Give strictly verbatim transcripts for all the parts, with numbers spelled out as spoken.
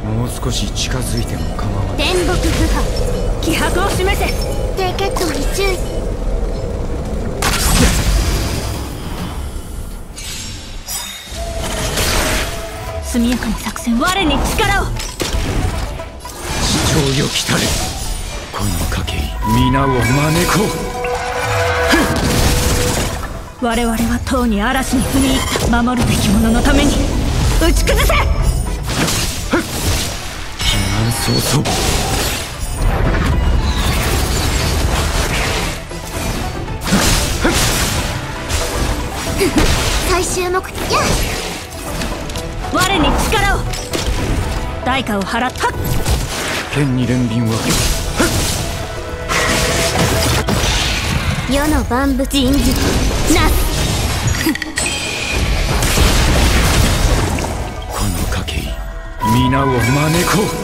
もう少し近づいても構わない。 天木不破、気迫を示せ。低血糖に注意。速やかに作戦、我に力を。 地上よ来たれ、この賭け皆を招こう。我々はとうに嵐に踏み入った。守るべき者のために打ち崩せ。避難早々。 最終目標、我に力を。代価を払った。 剣に憐憫は世の万物陰術なす。 この賭け皆を招こう。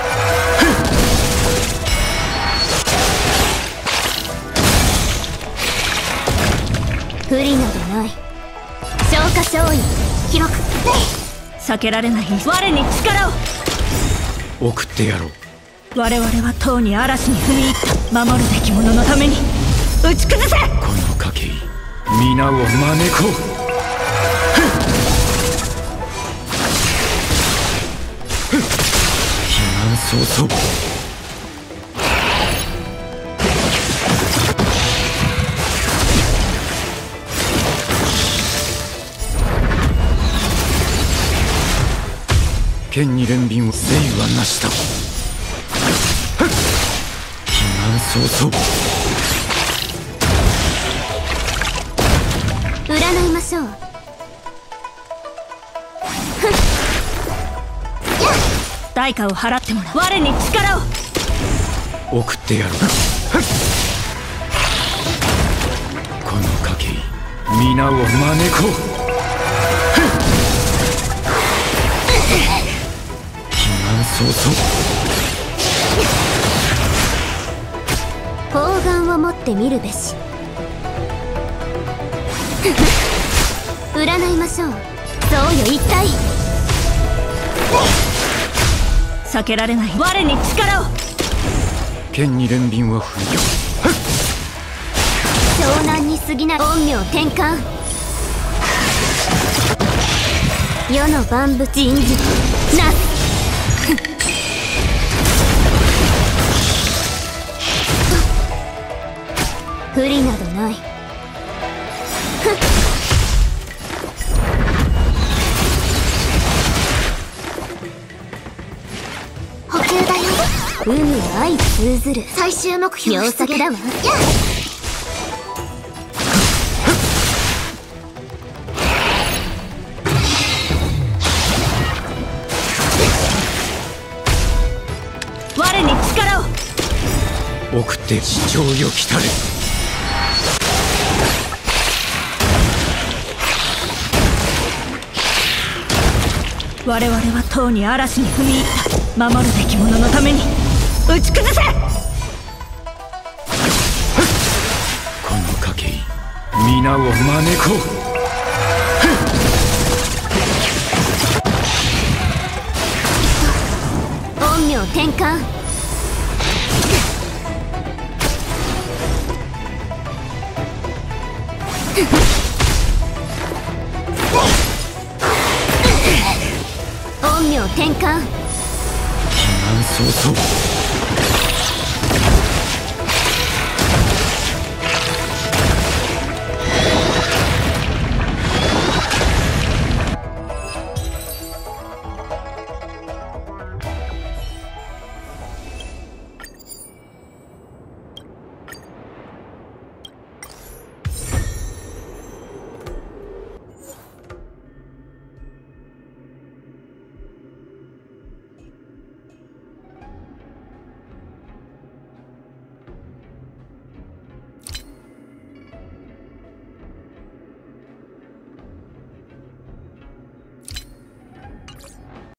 不利などない。消化勝因広く避けられない。我に力を送ってやろう。 我々はとうに嵐に踏み入った。守るべき者のために打ち崩せ。この賭け皆を招こう。避難早々。剣に憐憫を誠意はなしだ。避難早々。 占いましょう。代価を払ってもらう。我に力を送ってやろう。この賭け皆を招こう。そうそう。 砲丸を持ってみるべし。占いましょう。そうよ一体。避けられない。我に力を。 剣に憐憫は不要。 湘南に過ぎない。陰陽転換。世の万物陰術なす。不利などない。補給だよ。海は相通ずる。最終目標秒先だわ。我に力を。送って地上よ来たれ。我々はとうに嵐に踏み入った。守るべき者のために打ち崩せ。この賭け皆を招こう。陰陽転換。陰陽転換。 避難早々。